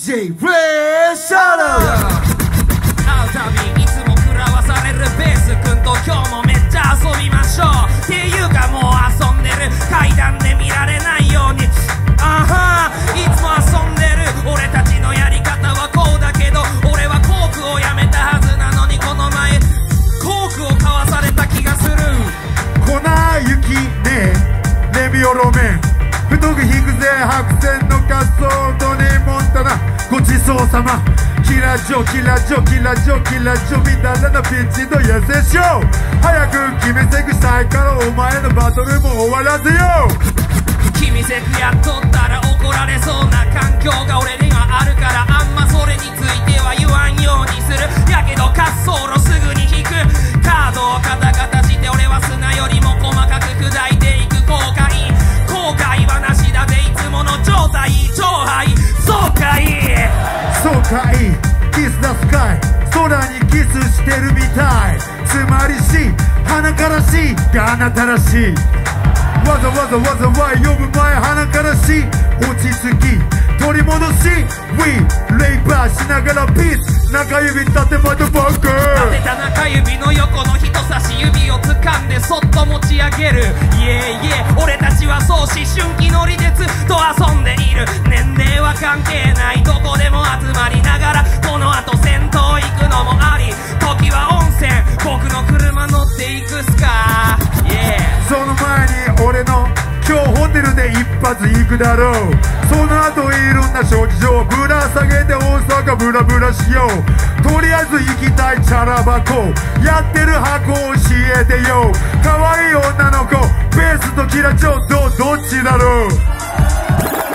DJ レイシャドウ会うたびいつも食らわされるベース君と今日もめっちゃ遊びましょうっていうかもう遊んでる階段で見られないようにあはいつも遊んでる俺たちのやり方はこうだけど俺はコークをやめたはずなのにこの前コークを買わされた気がする粉雪ねレビオロメン太く引くぜ白線の滑走路にモンタナごちそうさまキラジョキラジョキラジョキラジョみたいなピッチの痩せしょ早く決めセクしたいからお前のバトルも終わらせよ君セクやっとったら怒られそうな環境が俺にはあるからあんまそれについては言わんようにするやけど滑走路すぐに引くカードをカタカタして俺は砂よりも細かく砕いていく後悔はなしだぜいつもの状態超ハイそうかいそうかいキスダスカイ空にキスしてるみたいつまりし鼻からしがあなたらしいわざわざ呼ぶ前鼻からし落ち着き取り戻し We レイバーしながらピース中指立てまたバック立てた中指の横の人差し指を掴んでそっと持ち上げるイエイイエ俺たちはそう思春期ノリでずっと遊んでいる年齢は関係ないどこでも集まりながらこの後戦闘行くのもあり時は温泉僕の車乗っていくすかイエーその前に俺の今日ホテルで一発行くだろうその後いろんな諸事情ぶら下げて大阪ブラブラしようとりあえず行きたいチャラ箱やってる箱教えてよ可愛い女の子ベースとキラチョどっちだろう